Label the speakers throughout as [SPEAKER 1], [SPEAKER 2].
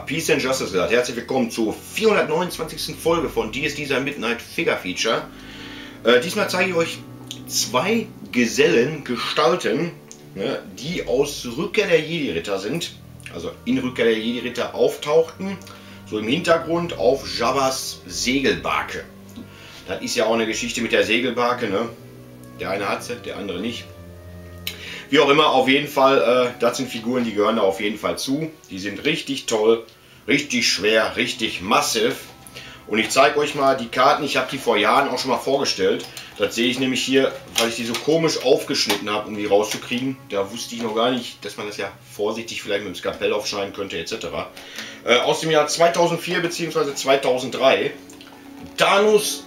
[SPEAKER 1] Peace and Justice gesagt. Herzlich willkommen zur 429. Folge von DSD Midnight Figure Feature. Diesmal zeige ich euch zwei Gesellengestalten, ne, die aus Rückkehr der Jedi-Ritter sind. Also in Rückkehr der Jedi-Ritter auftauchten. So im Hintergrund auf Jabba's Segelbarke. Das ist ja auch eine Geschichte mit der Segelbarke, ne? Der eine hat sie, der andere nicht. Wie auch immer, auf jeden Fall, das sind Figuren, die gehören da auf jeden Fall zu. Die sind richtig toll, richtig schwer, richtig massiv. Und ich zeige euch mal die Karten, ich habe die vor Jahren auch schon mal vorgestellt. Das sehe ich nämlich hier, weil ich die so komisch aufgeschnitten habe, um die rauszukriegen. Da wusste ich noch gar nicht, dass man das ja vorsichtig vielleicht mit dem Skalpell aufschneiden könnte, etc. Aus dem Jahr 2004 bzw. 2003. Thanos,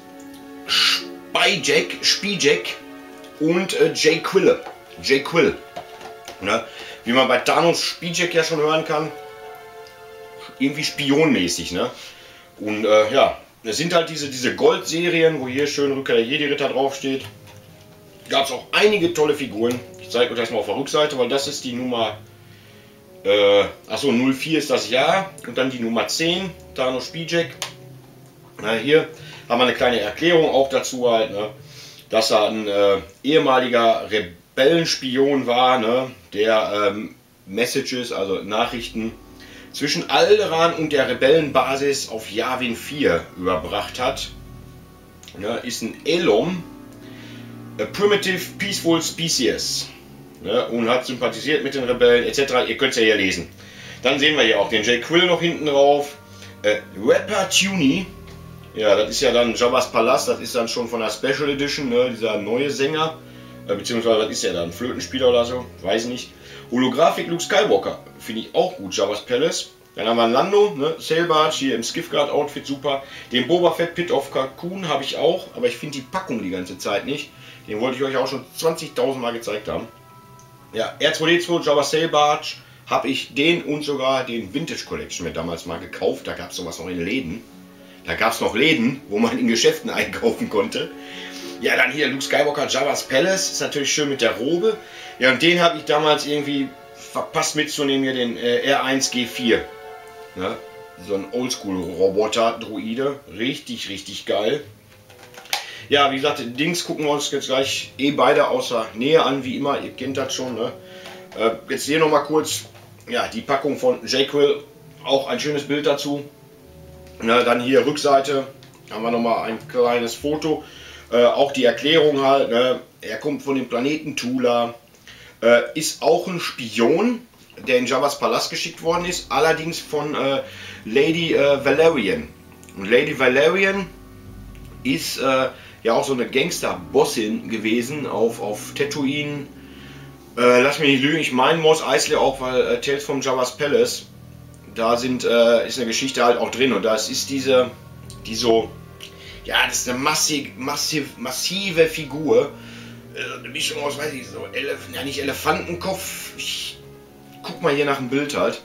[SPEAKER 1] Spijak und Jay Quill. Ne? Wie man bei Thanos Spijak ja schon hören kann, irgendwie spionmäßig. Ne? Und ja, es sind halt diese Gold-Serien, wo hier schön Rückkehr der Jedi-Ritter draufsteht. Gab es auch einige tolle Figuren. Ich zeige euch das mal auf der Rückseite, weil das ist die Nummer. Achso, 04 ist das Jahr. Und dann die Nummer 10, Thanos Spijak. Hier haben wir eine kleine Erklärung auch dazu halt, ne? Dass er ein ehemaliger Rebellenspion war, ne? Der Messages, also Nachrichten, zwischen Alderaan und der Rebellenbasis auf Yavin 4 überbracht hat. Ja, ist ein Elom, a primitive peaceful species, ja, und hat sympathisiert mit den Rebellen etc. Ihr könnt es ja hier lesen. Dann sehen wir hier auch den Jay Quill noch hinten drauf. Rapper Tuny, ja, das ist ja dann Jabba's Palast, das ist dann schon von der Special Edition, ne, dieser neue Sänger, beziehungsweise das ist ja dann ein Flötenspieler oder so, weiß nicht. Holographic Luke Skywalker, finde ich auch gut, Jabba's Palace. Dann haben wir einen Lando, ne, Sailbarge, hier im Skiffguard Outfit super. Den Boba Fett Pit of Cocoon habe ich auch, aber ich finde die Packung die ganze Zeit nicht. Den wollte ich euch auch schon 20.000 Mal gezeigt haben. Ja, R2D2 Jabba's Sailbarge habe ich den und sogar den Vintage Collection mir damals mal gekauft. Da gab es sowas noch in Läden. Da gab es noch Läden, wo man in Geschäften einkaufen konnte. Ja, dann hier Luke Skywalker Jabba's Palace, ist natürlich schön mit der Robe. Ja, und den habe ich damals irgendwie verpasst mitzunehmen, hier den R1G4. Ja, so ein Oldschool-Roboter-Droide. Richtig, richtig geil. Ja, wie gesagt, Dings gucken wir uns jetzt gleich beide aus der Nähe an, wie immer. Ihr kennt das schon, ne? Jetzt hier nochmal kurz ja, die Packung von Jay Quill. Auch ein schönes Bild dazu. Na, dann hier Rückseite haben wir nochmal ein kleines Foto. Auch die Erklärung halt. Ne? Er kommt von dem Planeten Tula. Ist auch ein Spion, der in Jabba's Palast geschickt worden ist. Allerdings von Lady Valerian. Und Lady Valerian ist ja auch so eine Gangster-Bossin gewesen auf Tatooine. Lass mich nicht lügen, ich meine Mos Eisley auch, weil Tales from Jabba's Palace. Da ist eine Geschichte halt auch drin und das ist die so, ja, das ist eine massive Figur, eine Mischung aus, weiß ich, so ja, nicht Elefantenkopf, ich guck mal hier nach dem Bild halt,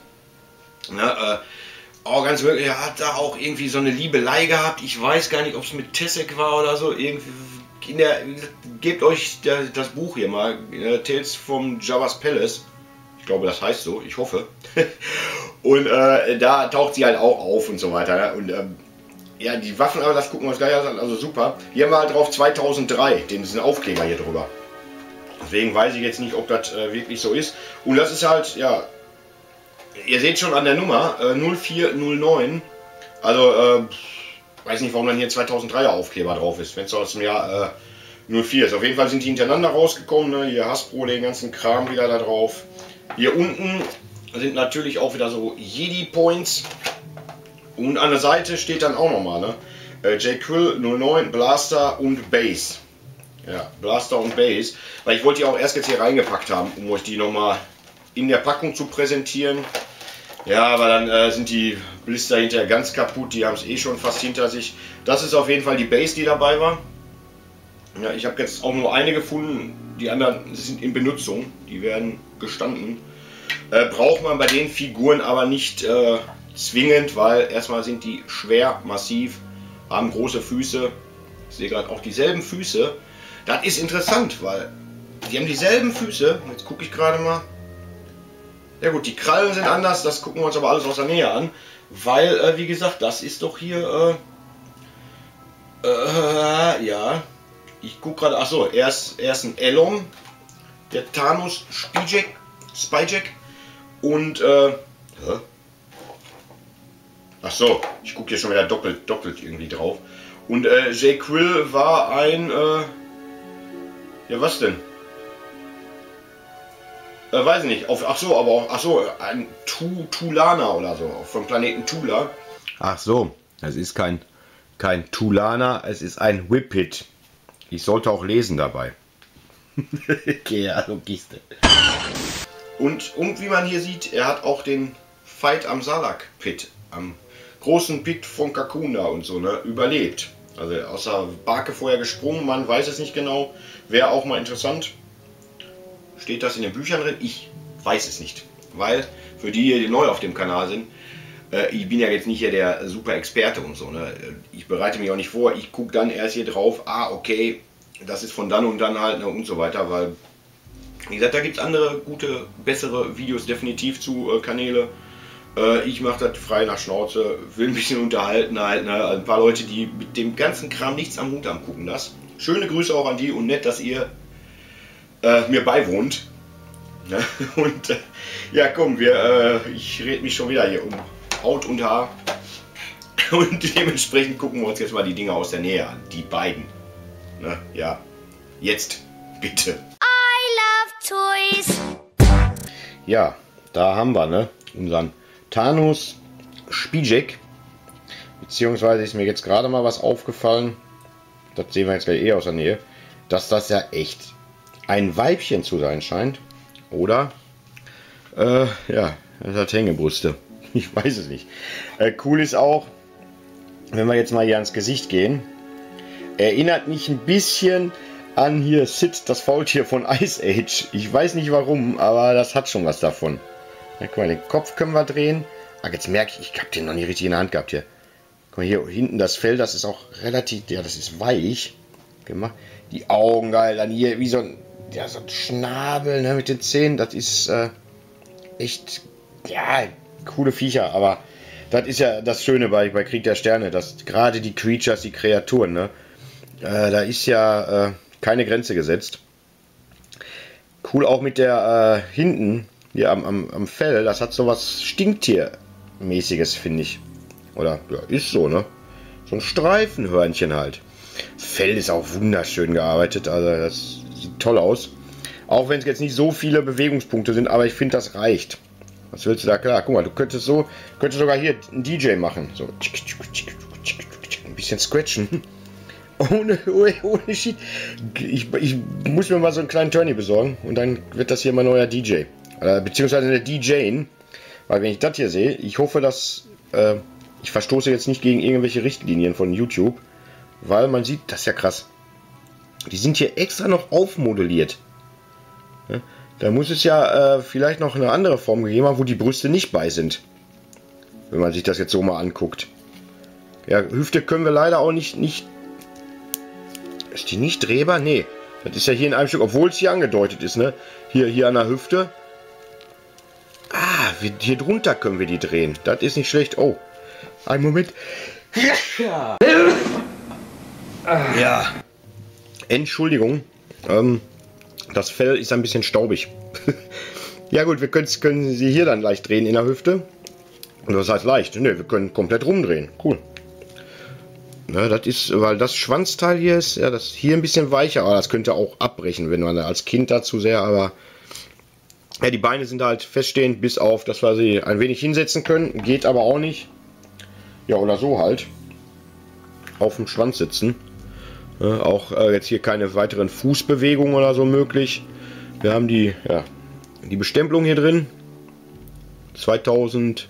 [SPEAKER 1] ne, ganz wirklich, er hat da auch irgendwie so eine Liebelei gehabt, ich weiß gar nicht, ob es mit Tessek war oder so, irgendwie, gebt euch das Buch hier mal, Tales from Jabba's Palace. Ich glaube, das heißt so, ich hoffe. Und da taucht sie halt auch auf und so weiter. Ne? Und ja, die Waffen, aber das gucken wir uns gleich an, also super. Hier haben wir halt drauf 2003, diesen Aufkleber hier drüber. Deswegen weiß ich jetzt nicht, ob das wirklich so ist. Und das ist halt, ja, ihr seht schon an der Nummer 0409. Also, weiß nicht, warum dann hier 2003er Aufkleber drauf ist, wenn es aus dem Jahr 04 ist. Auf jeden Fall sind die hintereinander rausgekommen. Ne? Hier Hasbro, den ganzen Kram wieder da drauf. Hier unten sind natürlich auch wieder so Jedi Points. Und an der Seite steht dann auch nochmal, ne? Jay Quill 09, Blaster und Base. Ja, Blaster und Base. Weil ich wollte die auch erst jetzt hier reingepackt haben, um euch die nochmal in der Packung zu präsentieren. Ja, aber dann sind die Blister hinterher ganz kaputt. Die haben es eh schon fast hinter sich. Das ist auf jeden Fall die Base, die dabei war. Ja, ich habe jetzt auch nur eine gefunden. Die anderen sind in Benutzung. Die werden gestanden. Braucht man bei den Figuren aber nicht zwingend, weil erstmal sind die schwer, massiv, haben große Füße. Ich sehe gerade auch dieselben Füße. Das ist interessant, weil die haben dieselben Füße. Jetzt gucke ich gerade mal. Ja gut, die Krallen sind anders, das gucken wir uns aber alles aus der Nähe an. Weil, wie gesagt, das ist doch hier, ja, ich gucke gerade, achso, er ist ein Elom, der Thanos Spyjack und, achso, ich gucke hier schon wieder doppelt irgendwie drauf. Und Jay Quill war ein, ja was denn? Weiß ich nicht, ein Tulaner oder so, vom Planeten Tula. Ach so, es ist kein Tulaner, es ist ein Whippet. Ich sollte auch lesen dabei. Okay, also Kiste. Und wie man hier sieht, er hat auch den Fight am Salak-Pit, am großen Pit von Kakuna und so, ne, überlebt. Also aus der Barke vorher gesprungen, man weiß es nicht genau. Wäre auch mal interessant. Steht das in den Büchern drin? Ich weiß es nicht. Weil, für die, die neu auf dem Kanal sind, ich bin ja jetzt nicht hier der super Experte und so. Ne? Ich bereite mich auch nicht vor. Ich gucke dann erst hier drauf, okay, das ist von dann und dann halt, ne, und so weiter. Weil, wie gesagt, da gibt es andere, gute, bessere Videos definitiv zu Kanäle. Ich mache das frei nach Schnauze, will ein bisschen unterhalten halt. Ne? Ein paar Leute, die mit dem ganzen Kram nichts am Hut haben, gucken das. Schöne Grüße auch an die und nett, dass ihr mir beiwohnt. Ne? Und ja, komm, ich rede mich schon wieder hier um Haut und Haar. Und dementsprechend gucken wir uns jetzt mal die Dinge aus der Nähe an. Die beiden. Ne? Ja, jetzt bitte.
[SPEAKER 2] I love toys.
[SPEAKER 1] Ja, da haben wir, ne, unseren Thanos Spyjack. Beziehungsweise ist mir jetzt gerade mal was aufgefallen. Das sehen wir jetzt gleich aus der Nähe. Dass das ja echt ein Weibchen zu sein scheint. Oder? Ja, das hat Hängebrüste. Ich weiß es nicht. Cool ist auch, wenn wir jetzt mal hier ans Gesicht gehen. Erinnert mich ein bisschen an hier Sid, das Faultier von Ice Age. Ich weiß nicht warum, aber das hat schon was davon. Ja, guck mal, den Kopf können wir drehen. Ah, jetzt merke ich, ich habe den noch nie richtig in der Hand gehabt hier. Guck mal, hier hinten das Fell, das ist auch relativ, ja, das ist weich gemacht. Die Augen, geil, dann hier wie so ein, ja, so ein Schnabel, ne, mit den Zähnen. Das ist echt, ja, coole Viecher, aber das ist ja das Schöne bei Krieg der Sterne, dass gerade die Creatures, die Kreaturen, ne, da ist ja keine Grenze gesetzt. Cool auch mit der hinten, hier am Fell, das hat so was Stinktiermäßiges, finde ich. Oder, ja, ist so, ne? So ein Streifenhörnchen halt. Fell ist auch wunderschön gearbeitet, also das sieht toll aus. Auch wenn es jetzt nicht so viele Bewegungspunkte sind, aber ich finde, das reicht. Was willst du da? Klar, guck mal, du könntest sogar hier einen DJ machen. So. Ein bisschen scratchen. Ohne Shit. Ich muss mir mal so einen kleinen Turny besorgen und dann wird das hier mein neuer DJ. Beziehungsweise eine DJin. Weil wenn ich das hier sehe, ich hoffe, dass ich verstoße jetzt nicht gegen irgendwelche Richtlinien von YouTube. Weil man sieht, das ist ja krass. Die sind hier extra noch aufmodelliert. Ja, da muss es ja vielleicht noch eine andere Form gegeben haben, wo die Brüste nicht bei sind. Wenn man sich das jetzt so mal anguckt. Ja, Hüfte können wir leider auch nicht... Ist die nicht drehbar? Nee. Das ist ja hier in einem Stück, obwohl es hier angedeutet ist, ne? Hier an der Hüfte. Ah, hier drunter können wir die drehen. Das ist nicht schlecht. Oh, einen Moment. Ja. Entschuldigung. Das Fell ist ein bisschen staubig. Ja gut, wir können sie hier dann leicht drehen in der Hüfte. Und das heißt leicht. Ne, wir können komplett rumdrehen. Cool. Ne, das ist, weil das Schwanzteil hier ist, ja, das hier ein bisschen weicher, aber das könnte auch abbrechen, wenn man als Kind da zu sehr, aber ja, die Beine sind halt feststehend, bis auf, dass wir sie ein wenig hinsetzen können. Geht aber auch nicht. Ja, oder so halt. Auf dem Schwanz sitzen. Auch jetzt hier keine weiteren Fußbewegungen oder so möglich. Wir haben die Bestempelung hier drin. 2003.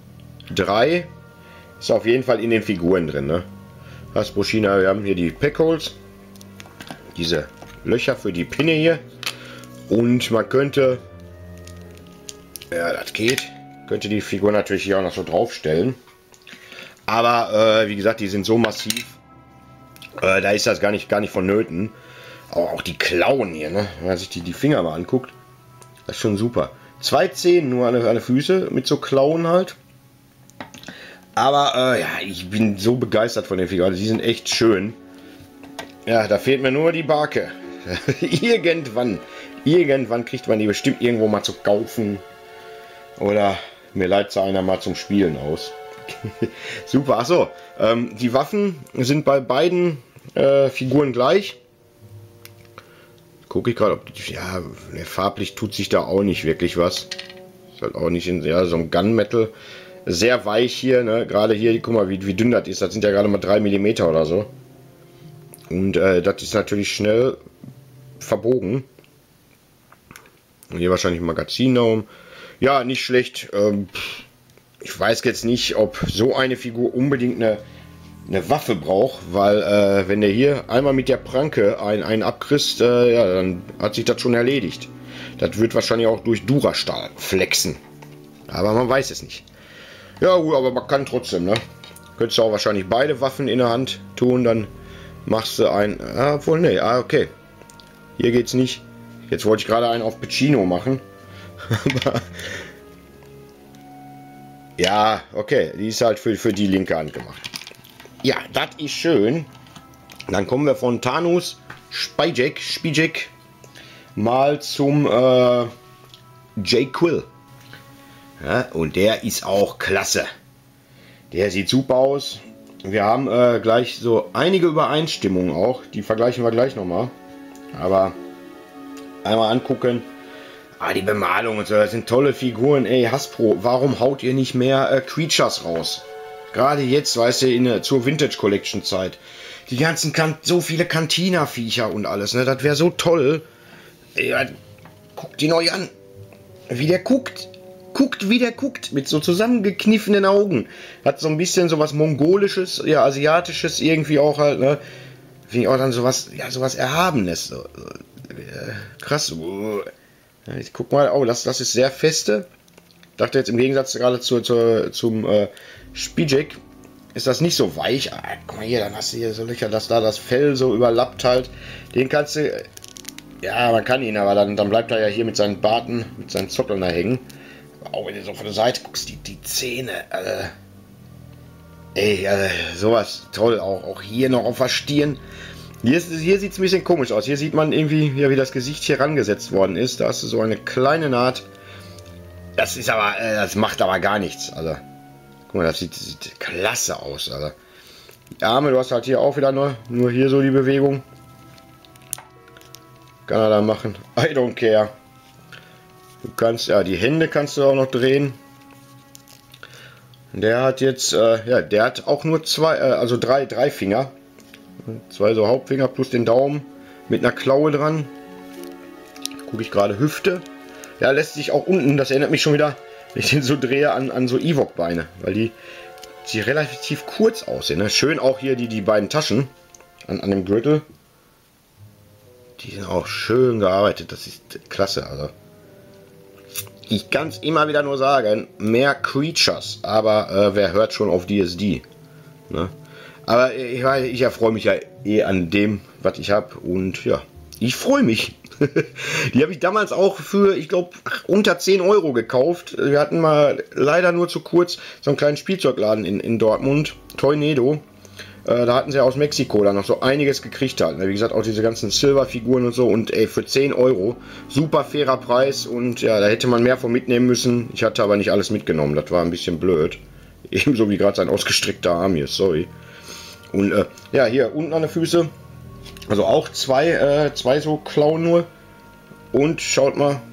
[SPEAKER 1] Ist auf jeden Fall in den Figuren drin. Ne? Hasbro-China, wir haben hier die Packholes. Diese Löcher für die Pinne hier. Und man könnte, ja, das geht, könnte die Figur natürlich hier auch noch so draufstellen. Aber wie gesagt, die sind so massiv. Da ist das gar nicht vonnöten. Aber auch die Klauen hier, ne? Wenn man sich die Finger mal anguckt, das ist schon super. 2 Zehen nur an den Füßen mit so Klauen halt. Aber ja, ich bin so begeistert von den Figuren. Die sind echt schön. Ja, da fehlt mir nur die Barke. Irgendwann kriegt man die bestimmt irgendwo mal zu kaufen. Oder mir leiht sie einer mal zum Spielen aus. Super, achso. Die Waffen sind bei beiden Figuren gleich. Gucke ich gerade, ob die, ja, farblich tut sich da auch nicht wirklich was. Ist halt auch nicht in ja, so einem Gunmetal. Sehr weich hier, ne? Gerade hier, guck mal, wie dünn das ist. Das sind ja gerade mal 3 mm oder so. Und das ist natürlich schnell verbogen. Und hier wahrscheinlich ein Magazin darum. Ja, nicht schlecht. Ich weiß jetzt nicht, ob so eine Figur unbedingt eine Waffe braucht, weil wenn der hier einmal mit der Pranke einen abkriegt, ja, dann hat sich das schon erledigt. Das wird wahrscheinlich auch durch Durastahl flexen. Aber man weiß es nicht. Ja gut, aber man kann trotzdem, ne? Könntest du auch wahrscheinlich beide Waffen in der Hand tun, dann machst du ein... obwohl, ne, okay. Hier geht's nicht. Jetzt wollte ich gerade einen auf Pacino machen. Aber... ja, okay. Die ist halt für die linke Hand gemacht. Ja, das ist schön. Dann kommen wir von Thanos Spijek mal zum Jay Quill. Ja, und der ist auch klasse. Der sieht super aus. Wir haben gleich so einige Übereinstimmungen auch. Die vergleichen wir gleich nochmal. Aber einmal angucken. Die Bemalung und so, das sind tolle Figuren. Ey, Hasbro, warum haut ihr nicht mehr Creatures raus? Gerade jetzt, weißt du, zur Vintage Collection Zeit. Die ganzen so viele Cantina-Viecher und alles, ne? Das wäre so toll. Ja, guckt die neu an. Wie der guckt. Guckt, wie der guckt. Mit so zusammengekniffenen Augen. Hat so ein bisschen sowas Mongolisches, ja, Asiatisches irgendwie auch halt, ne? Finde ich auch dann sowas, ja, sowas Erhabenes. So, krass. Ich guck mal, oh, das ist sehr feste. Dachte jetzt im Gegensatz gerade zum Spijek ist das nicht so weich. Guck mal hier, dann hast du hier so Löcher, dass da das Fell so überlappt halt. Den kannst du, ja, man kann ihn, aber dann bleibt er ja hier mit seinen Barten, mit seinen Zockeln da hängen. Auch wenn du so von der Seite guckst, die Zähne, ey, sowas toll, auch hier noch auf der Stirn. Hier sieht es ein bisschen komisch aus. Hier sieht man irgendwie, ja, wie das Gesicht hier rangesetzt worden ist. Da hast du so eine kleine Naht. Das ist aber, das macht aber gar nichts. Also, guck mal, das sieht klasse aus. Also, die Arme, du hast halt hier auch wieder nur hier so die Bewegung. Kann er da machen. I don't care. Du kannst, ja, die Hände kannst du auch noch drehen. Der hat jetzt, ja, der hat auch nur drei Finger. 2 so Hauptfinger plus den Daumen mit einer Klaue dran. Gucke ich gerade, Hüfte. Ja, lässt sich auch unten, das erinnert mich schon wieder, wenn ich den so drehe, an so Ewok-Beine, weil die relativ kurz aussehen. Ne? Schön auch hier die beiden Taschen an dem Gürtel. Die sind auch schön gearbeitet, das ist klasse. Also ich kann es immer wieder nur sagen, mehr Creatures, aber wer hört schon auf DSD? Ne? Aber ich erfreue mich ja eh an dem, was ich habe. Und ja, ich freue mich. Die habe ich damals auch für, ich glaube, unter 10 Euro gekauft. Wir hatten mal leider nur zu kurz so einen kleinen Spielzeugladen in Dortmund, Toynedo. Da hatten sie aus Mexiko dann noch so einiges gekriegt halt. Wie gesagt, auch diese ganzen Silberfiguren und so. Und ey, für 10 Euro, super fairer Preis. Und ja, da hätte man mehr von mitnehmen müssen. Ich hatte aber nicht alles mitgenommen. Das war ein bisschen blöd. Ebenso wie gerade sein ausgestreckter Arm hier, sorry. Und ja, hier unten an den Füßen, also auch zwei so Klauen nur. Und schaut mal,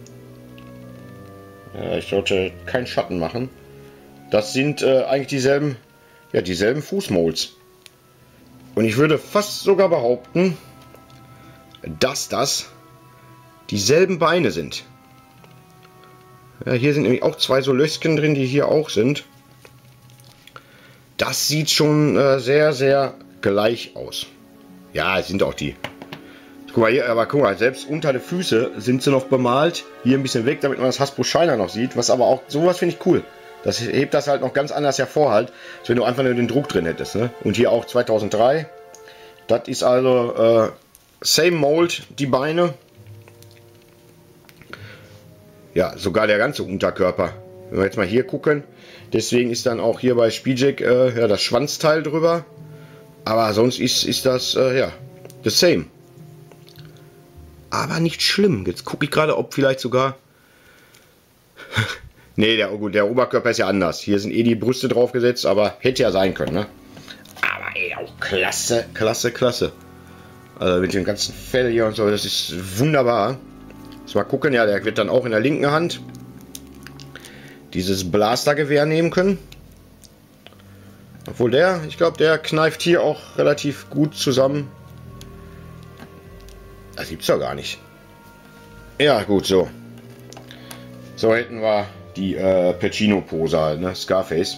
[SPEAKER 1] ja, ich sollte keinen Schatten machen. Das sind eigentlich dieselben Fußmolds. Und ich würde fast sogar behaupten, dass das dieselben Beine sind. Ja, hier sind nämlich auch 2 so Löchchen drin, die hier auch sind. Das sieht schon sehr, sehr gleich aus. Ja, es sind auch die. Guck mal hier, aber guck mal, selbst unter den Füßen sind sie noch bemalt. Hier ein bisschen weg, damit man das Hasbro Shiner noch sieht. Was aber auch, sowas finde ich cool. Das hebt das halt noch ganz anders hervor halt, als wenn du einfach nur den Druck drin hättest. Ne? Und hier auch 2003. Das ist also same Mold, die Beine. Ja, sogar der ganze Unterkörper. Wenn wir jetzt mal hier gucken, deswegen ist dann auch hier bei Speedjack ja, das Schwanzteil drüber. Aber sonst ist das ja the same. Aber nicht schlimm. Jetzt gucke ich gerade, ob vielleicht sogar... Ne, der Oberkörper ist ja anders. Hier sind eh die Brüste drauf gesetzt, aber hätte ja sein können, ne? Aber ey, auch klasse, klasse, klasse. Also mit dem ganzen Fell hier und so, das ist wunderbar. Jetzt mal gucken, ja, der wird dann auch in der linken Hand dieses Blastergewehr nehmen können. Obwohl ich glaube, der kneift hier auch relativ gut zusammen. Das gibt's doch gar nicht. Ja, gut, so. So hätten wir die Pacino-Pose halt, ne? Scarface.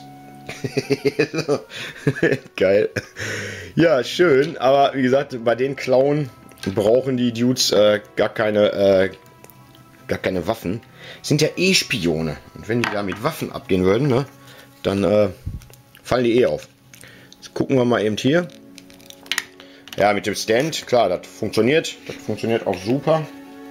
[SPEAKER 1] Geil. Ja, schön. Aber wie gesagt, bei den Klauen brauchen die Dudes gar keine Waffen. Sind ja eh Spione. Und wenn die da mit Waffen abgehen würden, ne, dann fallen die eh auf. Jetzt gucken wir mal eben hier. Ja, mit dem Stand, klar, das funktioniert. Das funktioniert auch super.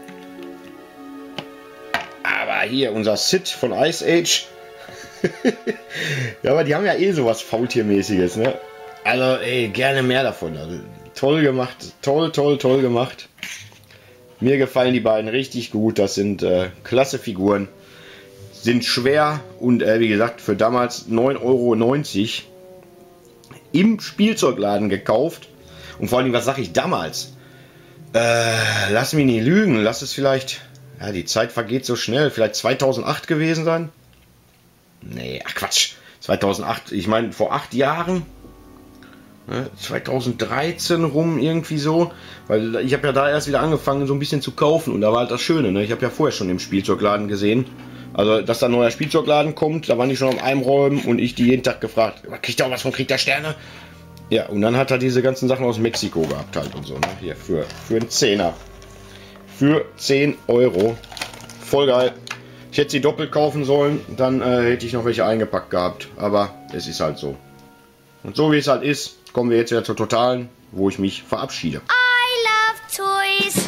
[SPEAKER 1] Aber hier unser Sid von Ice Age. Ja, aber die haben ja eh sowas Faultiermäßiges, ne? Also, ey, gerne mehr davon. Also, toll gemacht. Toll, toll, toll gemacht. Mir gefallen die beiden richtig gut. Das sind klasse Figuren. Sind schwer und wie gesagt, für damals 9,90 € im Spielzeugladen gekauft. Und vor allem, was sage ich damals? Lass mich nicht lügen. Lass es vielleicht... Ja, die Zeit vergeht so schnell. Vielleicht 2008 gewesen sein? Nee, ach Quatsch. 2008, ich meine vor 8 Jahren. Ne, 2013 rum irgendwie so. Weil ich habe ja da erst wieder angefangen so ein bisschen zu kaufen. Und da war halt das Schöne. Ne? Ich habe ja vorher schon im Spielzeugladen gesehen. Also, dass da ein neuer Spielzeugladen kommt. Da waren die schon am Einräumen. Und ich die jeden Tag gefragt. Kriegt ihr auch was von Krieg der Sterne? Ja, und dann hat er diese ganzen Sachen aus Mexiko gehabt halt und so. Ne? Hier, für einen Zehner. Für 10 €. Voll geil. Ich hätte sie doppelt kaufen sollen, dann hätte ich noch welche eingepackt gehabt. Aber es ist halt so. Und so wie es halt ist, kommen wir jetzt wieder zur Totalen, wo ich mich verabschiede.
[SPEAKER 2] I love toys.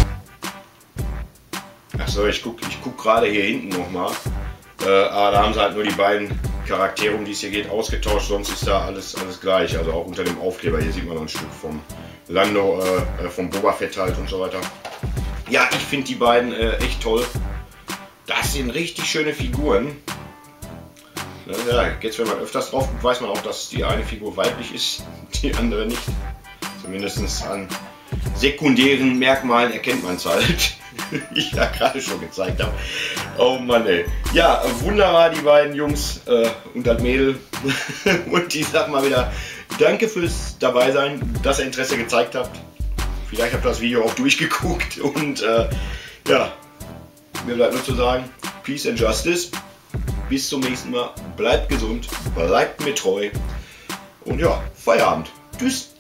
[SPEAKER 1] Achso, ich guck gerade hier hinten nochmal. Aber da haben sie halt nur die beiden Charaktere, um die es hier geht, ausgetauscht. Sonst ist da alles gleich. Also auch unter dem Aufkleber hier sieht man noch ein Stück vom Lando, vom Boba Fett halt und so weiter. Ja, ich finde die beiden echt toll. Das sind richtig schöne Figuren. Ja, jetzt, wenn man öfters drauf guckt, weiß man auch, dass die eine Figur weiblich ist, die andere nicht. Zumindest an sekundären Merkmalen erkennt man es halt. Wie ich ja gerade schon gezeigt habe. Oh Mann, ey. Ja, wunderbar, die beiden Jungs und das Mädel. Und ich sag mal wieder, danke fürs Dabeisein, dass ihr Interesse gezeigt habt. Vielleicht habt ihr das Video auch durchgeguckt. Und ja, mir bleibt nur zu sagen, Peace and Justice. Bis zum nächsten Mal. Bleibt gesund, bleibt mir treu. Und ja, Feierabend. Tschüss.